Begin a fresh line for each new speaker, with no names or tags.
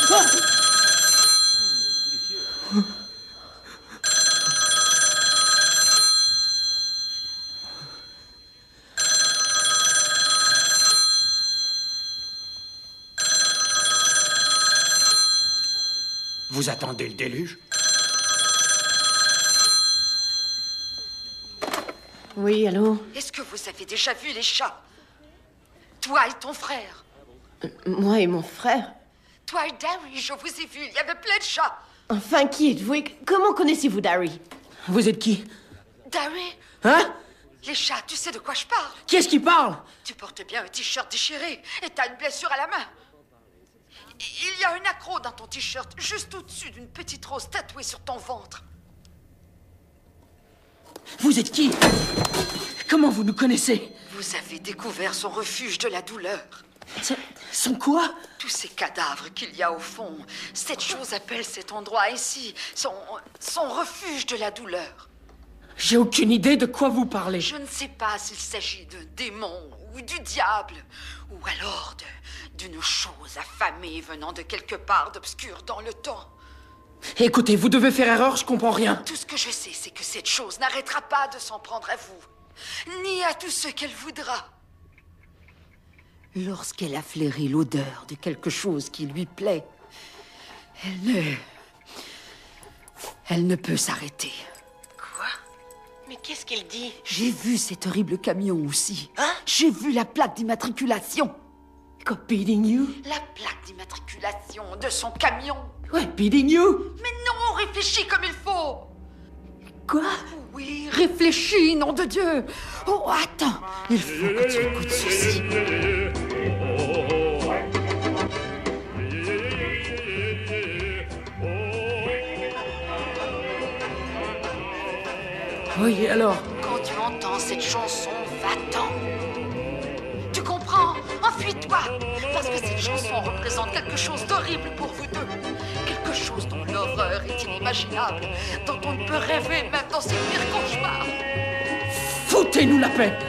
Vous attendez le déluge?
Oui, allô?
Est-ce que vous avez déjà vu les chats? Toi et ton frère.
Moi et mon frère?
Toi et Darry, je vous ai vu, il y avait plein de chats.
Enfin, qui êtes-vous et comment connaissez-vous Darry?
Vous êtes qui?
Darry?
Hein?
Les chats, tu sais de quoi je parle?
Qui est-ce qui parle?
Tu portes bien un t-shirt déchiré et t'as une blessure à la main. Il y a un accroc dans ton t-shirt, juste au-dessus d'une petite rose tatouée sur ton ventre.
Vous êtes qui? Comment vous nous connaissez?
Vous avez découvert son refuge de la douleur.
Son quoi?
Tous ces cadavres qu'il y a au fond. Cette chose appelle cet endroit ici son refuge de la douleur.
J'ai aucune idée de quoi vous parlez.
Je ne sais pas s'il s'agit d'un démon ou du diable, ou alors d'une chose affamée venant de quelque part d'obscur dans le temps.
Écoutez, vous devez faire erreur, je comprends rien.
Tout ce que je sais, c'est que cette chose n'arrêtera pas de s'en prendre à vous, ni à tous ceux qu'elle voudra. Lorsqu'elle a flairé l'odeur de quelque chose qui lui plaît, elle ne peut s'arrêter.
Quoi? Mais qu'est-ce qu'il dit?
J'ai vu cet horrible camion aussi.
Hein?
J'ai vu la plaque d'immatriculation.
Beating you?
La plaque d'immatriculation de son camion.
Ouais, beating you?
Mais non, réfléchis comme il faut.
Quoi?
Oui, réfléchis, nom de Dieu. Oh, attends, il faut que tu écoutes ceci.
Oui, alors?
Quand tu entends cette chanson, va-t'en. Tu comprends? Enfuis-toi. Parce que cette chanson représente quelque chose d'horrible pour vous deux. Quelque chose dont l'horreur est inimaginable, dont on ne peut rêver même dans ses pires cauchemars.
Foutez-nous la paix!